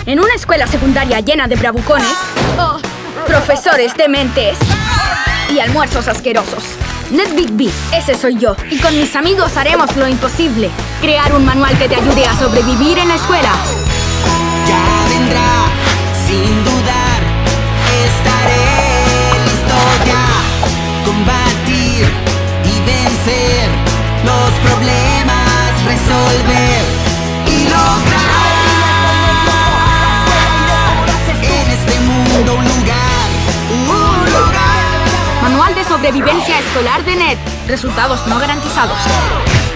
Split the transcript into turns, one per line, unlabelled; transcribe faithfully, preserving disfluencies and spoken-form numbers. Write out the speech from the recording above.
En una escuela secundaria llena de bravucones, profesores dementes y almuerzos asquerosos. NetBigB, ese soy yo. Y con mis amigos haremos lo imposible. Crear un manual que te ayude a sobrevivir en la escuela.
Ya vendrá, sin dudar, estaré listo ya. Combatir y vencer los problemas, resolver y lograr en este mundo un lugar, un lugar.
Manual de sobrevivencia escolar de Net. Resultados no garantizados.